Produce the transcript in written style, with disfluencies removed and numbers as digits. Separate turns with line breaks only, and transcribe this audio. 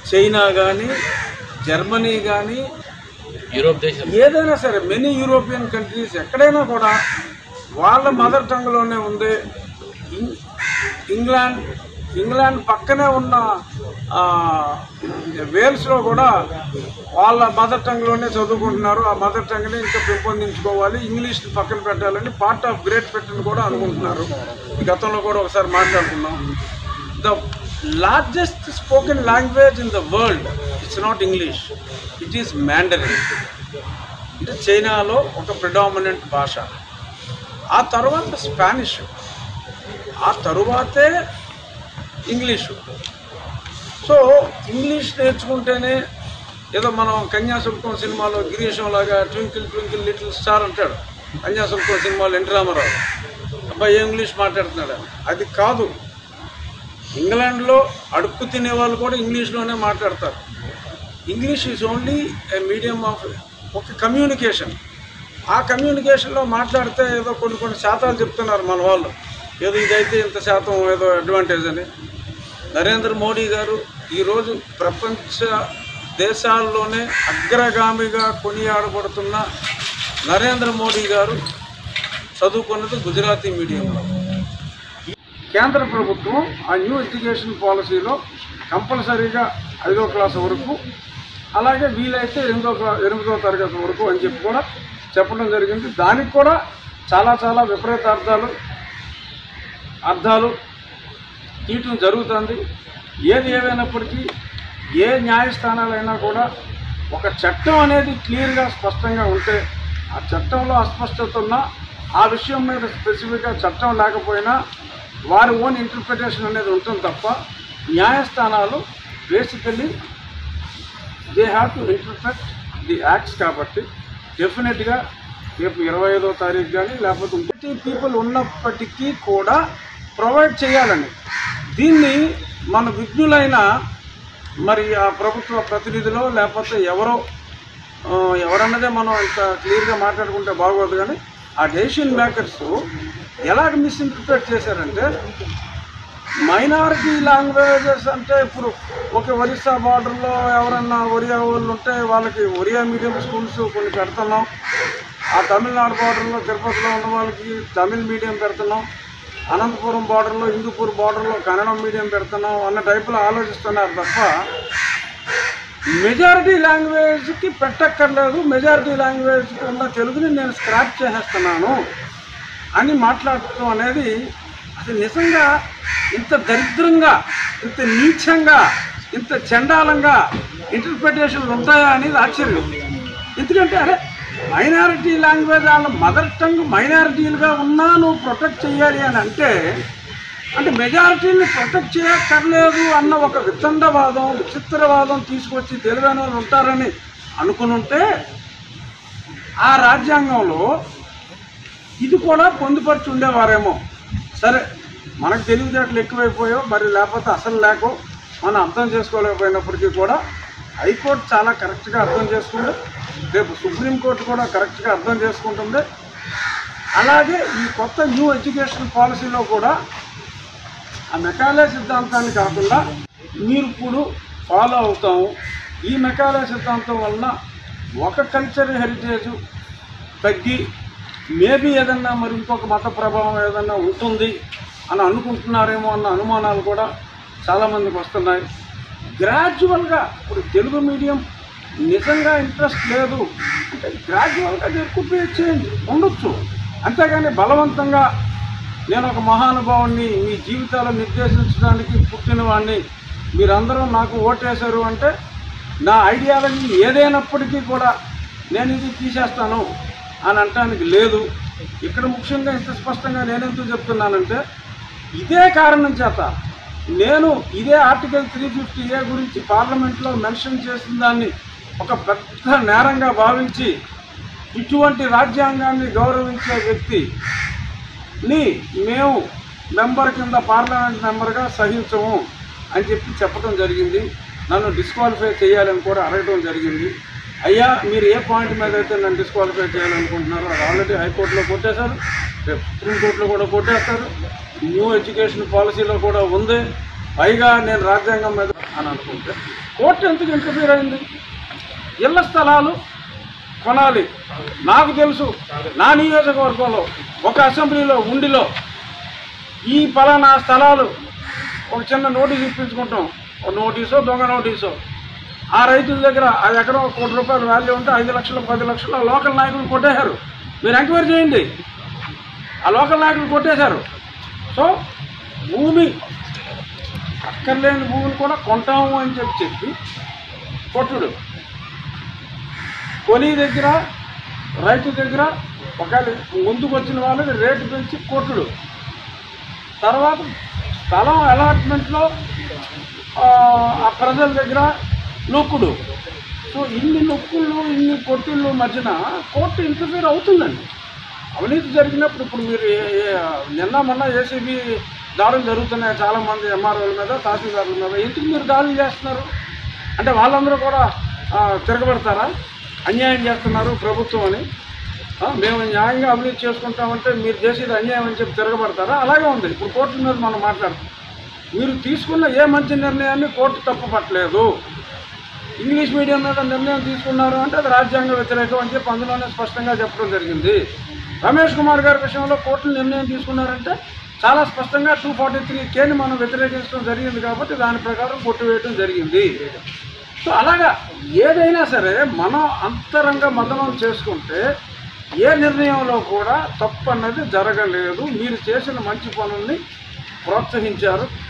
China కానీ, Germany కానీ,
Europe దేశం
ఏదైనా సరే మెనీ యూరోపియన్ కంట్రీస్ ఎక్కడైనా కూడా వాళ్ళ మదర్ టంగ్లోనే ఉంది. ఇంగ్లాండ్ పక్కనే ఉన్న వేల్స్లో కూడా వాళ్ళ మదర్ టంగ్లోనే చదువుకుంటున్నారు. ఆ మదర్ టంగ్ని ఇంకా పెంపొందించుకోవాలి, ఇంగ్లీష్ని పక్కన పెట్టాలని పార్ట్ ఆఫ్ గ్రేట్ బ్రిటన్ కూడా అనుకుంటున్నారు. గతంలో కూడా ఒకసారి మాట్లాడుకున్నాం. The largest spoken language in the world it's not English, it is Mandarin. అంటే చైనాలో ఒక ప్రిడామినెంట్ భాష. ఆ తర్వాత స్పానిష్, ఆ తరువాతే ఇంగ్లీషు. సో ఇంగ్లీష్ నేర్చుకుంటేనే ఏదో మనం కన్యాశుల్కం సినిమాలో గిరీశం లాగా ట్వింకిల్ ట్వింకిల్ లిటిల్ స్టార్ అంటాడు కన్యాశుల్కం సినిమాలో ఎన్టీ రామారావు, అబ్బాయి ఇంగ్లీష్ మాట్లాడుతున్నాడు. అది కాదు. ఇంగ్లాండ్లో అడుక్కు తినే వాళ్ళు కూడా ఇంగ్లీష్లోనే మాట్లాడతారు. English is only a medium of ఒక కమ్యూనికేషన్. ఆ కమ్యూనికేషన్లో మాట్లాడితే ఏదో కొన్ని శాతాలు చెప్తున్నారు మన వాళ్ళు, ఏదో ఇదైతే ఇంత శాతం ఏదో అడ్వాంటేజ్ అని. నరేంద్ర మోడీ గారు ఈరోజు ప్రపంచ దేశాల్లోనే అగ్రగామిగా కొనియాడబడుతున్న నరేంద్ర మోడీ గారు చదువుకున్నది గుజరాతీ మీడియంలో. కేంద్ర ప్రభుత్వం ఆ న్యూ ఎడ్యుకేషన్ పాలసీలో కంపల్సరీగా 5వ క్లాసు వరకు, అలాగే వీలైతే 8వ తరగతి వరకు అని చెప్పి కూడా చెప్పడం జరిగింది. దానికి కూడా చాలా విపరీత అర్థాలు తీయటం జరుగుతుంది. ఏది ఏమైనప్పటికీ ఏ న్యాయస్థానాలైనా కూడా ఒక చట్టం అనేది క్లియర్గా స్పష్టంగా ఉంటే, ఆ చట్టంలో అస్పష్టత ఉన్నా ఆ విషయం మీద స్పెసిఫిక్గా చట్టం లేకపోయినా వారి ఓన్ ఇంటర్ప్రిటేషన్ అనేది ఉంటుంది తప్ప, న్యాయస్థానాలు basically they have to interpret the acts. కాబట్టి డెఫినెట్గా రేపు 25వ తారీఖు కానీ లేకపోతే ఇంకొకటి పీపుల్ ఉన్నప్పటికీ కూడా ప్రొవైడ్ చేయాలని, దీన్ని మన విజ్ఞులైన మరి ఆ ప్రభుత్వ ప్రతినిధులు లేకపోతే ఎవరన్నదే మనం ఇంత క్లియర్గా మాట్లాడుకుంటే బాగోదు. కానీ ఆ డెసిషన్ మేకర్స్ ఎలాగ మిస్ఇంటర్ప్రిట్ చేశారంటే, మైనారిటీ లాంగ్వేజెస్ అంటే ఇప్పుడు ఒక ఒరిస్సా బార్డర్లో ఎవరన్నా ఒరియా వాళ్ళు ఉంటే వాళ్ళకి ఒరియా మీడియం స్కూల్స్ కొన్ని పెడుతున్నాం, ఆ తమిళనాడు బార్డర్లో తిరుపతిలో ఉన్న వాళ్ళకి తమిళ్ మీడియం పెడుతున్నాం, అనంతపురం బార్డర్లో హిందూపూర్ బార్డర్లో కన్నడం మీడియం పెడుతున్నాం అన్న టైపులో ఆలోచిస్తున్నారు తప్ప మెజారిటీ లాంగ్వేజ్కి పెట్టక్కర్లేదు, మెజారిటీ లాంగ్వేజ్కి ఉన్న తెలుగుని నేను స్క్రాప్ చేసేస్తున్నాను అని మాట్లాడటం అనేది అది నిజంగా ఇంత దరిద్రంగా, ఇంత నీచంగా, ఇంత చండాలంగా ఇంటర్ప్రిటేషన్లు ఉంటాయా అనేది ఆశ్చర్యం. ఎందుకంటే అరే మైనారిటీ లాంగ్వేజ్ వాళ్ళ మదర్ టంగ్ మైనారిటీలుగా ఉన్నా నువ్వు ప్రొటెక్ట్ చేయాలి అని అంటే మెజారిటీని ప్రొటెక్ట్ చేయక్కర్లేదు అన్న ఒక వితండవాదం, విచిత్రవాదం తీసుకొచ్చి తెలివైన వాళ్ళు ఉంటారని అనుకుని ఉంటే ఆ రాజ్యాంగంలో ఇది కూడా పొందుపరిచి ఉండేవారేమో. సరే మనకు తెలివితేటలు ఎక్కువైపోయో మరి లేకపోతే అసలు లేకో మనం అర్థం చేసుకోలేకపోయినప్పటికీ కూడా హైకోర్టు చాలా కరెక్ట్గా అర్థం చేసుకుంది, రేపు సుప్రీంకోర్టు కూడా కరెక్ట్గా అర్థం చేసుకుంటుంది. అలాగే ఈ కొత్త న్యూ ఎడ్యుకేషన్ పాలసీలో కూడా ఆ మెకాలే సిద్ధాంతాన్ని కాకుండా మీరు ఇప్పుడు ఫాలో అవుతాము, ఈ మెకాలే సిద్ధాంతం వలన ఒక కల్చర్ హెరిటేజ్ తగ్గి మేబీ ఏదన్నా మరి ఇంకొక మత ప్రభావం ఏదన్నా ఉంటుంది అని అనుకుంటున్నారేమో అన్న అనుమానాలు కూడా చాలామందికి వస్తున్నాయి. గ్రాడ్యువల్గా ఇప్పుడు తెలుగు మీడియం నిజంగా ఇంట్రెస్ట్ లేదు అంటే గ్రాడ్యువల్గా ఎక్కువ చేంజ్ ఉండొచ్చు, అంతేగాని బలవంతంగా నేను ఒక మహానుభావుని మీ జీవితాలు నిర్దేశించడానికి పుట్టిన వాడిని మీరందరూ నాకు ఓటేశారు అంటే నా ఐడియాలజీ ఏదైనప్పటికీ కూడా నేను ఇది తీసేస్తాను అని అనటానికి లేదు. ఇక్కడ ముఖ్యంగా ఇంత స్పష్టంగా నేనెందుకు చెప్తున్నానంటే ఇదే కారణం చేత నేను ఇదే ఆర్టికల్ 350A గురించి పార్లమెంట్లో మెన్షన్ చేసిన దాన్ని ఒక పెద్ద నేరంగా భావించి ఇటువంటి రాజ్యాంగాన్ని గౌరవించే వ్యక్తిని మేము మెంబర్ కింద పార్లమెంట్ మెంబర్గా సహించము అని చెప్పడం జరిగింది. నన్ను డిస్క్వాలిఫై చేయాలని కూడా అడగడం జరిగింది. అయ్యా మీరు ఏ పాయింట్ మీద అయితే నన్ను డిస్క్వాలిఫై చేయాలనుకుంటున్నారో అది ఆల్రెడీ హైకోర్టులో కొట్టేశారు, రేపు సుప్రీంకోర్టులో కూడా కొట్టేస్తారు, న్యూ ఎడ్యుకేషన్ పాలసీలో కూడా ఉంది. పైగా నేను రాజ్యాంగం మీద అని అనుకుంటే కోర్టు ఎందుకు ఇంటర్ఫీర్ అయింది? ఇళ్ల స్థలాలు కొనాలి. నాకు తెలుసు, నా నియోజకవర్గంలో ఒక అసెంబ్లీలో ఉండిలో ఈ పలానా స్థలాలు ఒక చిన్న నోటీస్ ఇప్పించుకుంటాం, ఒక నోటీసో దొంగ నోటీసో, ఆ రైతుల దగ్గర ఆ ఎకరం ₹1,00,00,000 వాల్యూ ఉంటే 5 లక్షలు 10 లక్షలు లోకల్ నాయకులు కొట్టేశారు. మీరు ఎంక్వైరీ చేయండి, ఆ లోకల్ నాయకులు కొట్టేశారు. సో భూమి అక్కర్లేని భూమిని కూడా కొంటాము అని చెప్పి కొట్టుడు, కొని దగ్గర రైతు దగ్గర ఒకవేళ ముందుకు వచ్చిన వాళ్ళని రేటు పెంచి కొట్టుడు, తర్వాత స్థలం అలాట్మెంట్లో ఆ ప్రజల దగ్గర నొక్కుడు. సో ఇన్ని నొక్కుళ్ళు ఇన్ని కొట్టుళ్ళు మధ్యన కోర్టు ఇంటర్ఫీర్ అవుతుందండి. అవినీతి జరిగినప్పుడు ఇప్పుడు మీరు నిన్న మొన్న ఏసీబీ దాడులు జరుగుతున్నాయి చాలామంది ఎంఆర్ఓల మీద తహసీల్దారుల మీద. ఎందుకు మీరు దాడులు చేస్తున్నారు? అంటే వాళ్ళందరూ కూడా తిరగబడతారా? అన్యాయం చేస్తున్నారు ప్రభుత్వం అని, మేము న్యాయంగా అభివృద్ధి చేసుకుంటామంటే మీరు చేసేది అన్యాయం అని చెప్పి తిరగబడతారా? అలాగే ఉంది ఇప్పుడు కోర్టుల మీద మనం మాట్లాడుతాం. మీరు తీసుకున్న ఏ మంచి నిర్ణయాన్ని కోర్టు తప్పుపట్టలేదు. ఇంగ్లీష్ మీడియం మీద నిర్ణయం తీసుకున్నారు అంటే అది రాజ్యాంగ వ్యతిరేకం అని చెప్పి అందులోనే స్పష్టంగా చెప్పడం జరిగింది. రమేష్ కుమార్ గారి విషయంలో కోర్టులు నిర్ణయం తీసుకున్నారంటే చాలా స్పష్టంగా 243Kని మనం వ్యతిరేకించడం జరిగింది కాబట్టి దాని ప్రకారం కొట్టివేయడం జరిగింది. సో అలాగా ఏదైనా సరే మనం అంతరంగ మదనం చేసుకుంటే ఏ నిర్ణయంలో కూడా తప్పు అన్నది జరగలేదు. మీరు చేసిన మంచి పనుల్ని ప్రోత్సహించారు.